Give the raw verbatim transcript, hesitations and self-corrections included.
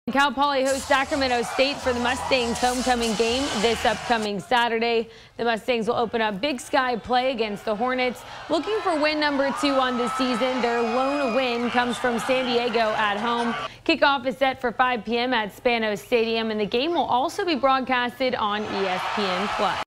Cal Poly hosts Sacramento State for the Mustangs homecoming game this upcoming Saturday. The Mustangs will open up Big Sky play against the Hornets. Looking for win number two on the season. Their lone win comes from San Diego at home. Kickoff is set for five p m at Sacramento Stadium, and the game will also be broadcasted on E S P N plus.